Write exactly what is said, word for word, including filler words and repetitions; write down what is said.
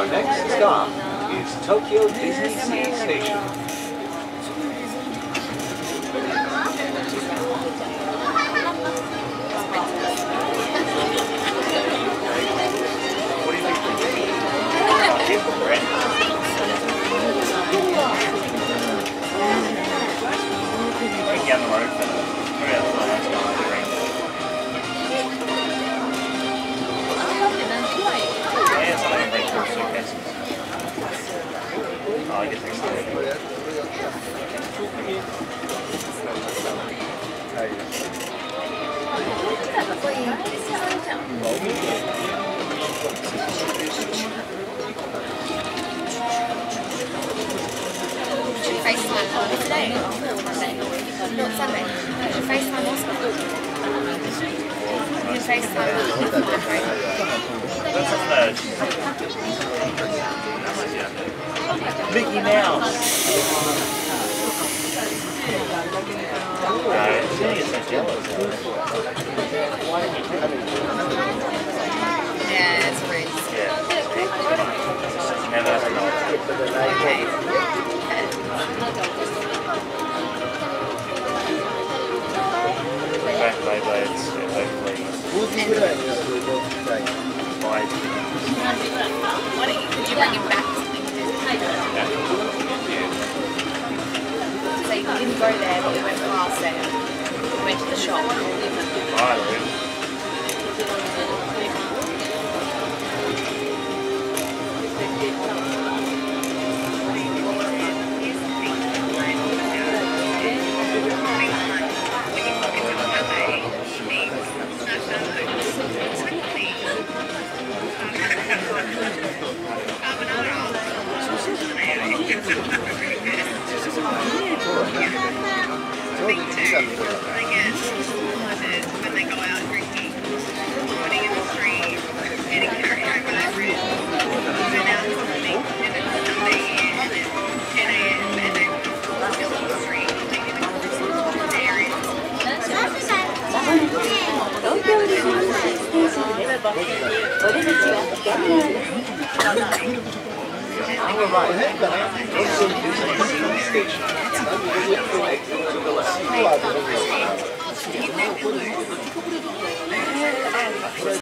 Our next stop is Tokyo DisneySea Station. Down the road for the yeah, something like four suitcases. Oh, I guess it's still FaceTime today? Monday? No, it's Sunday. FaceTime also? You can FaceTime. Mickey Mouse. Right, it's really so jealous. Yeah, it's rude. Yeah. Never Okay. Back by blades, hopefully. Five. Why don't you, could you bring him back to something to do? So you didn't go there, but we went past there. We went to the shop. Alright, Luke. When they go out drinking, putting in the street, getting carried away by their friends, then out swimming, and then Sunday and then ten A M and then still on the street, taking the course to dairy. 東京ディズニーシーステーションです。お出口は左側です。 Our arrival at Tokyo DisneySea Station. Exit to the left.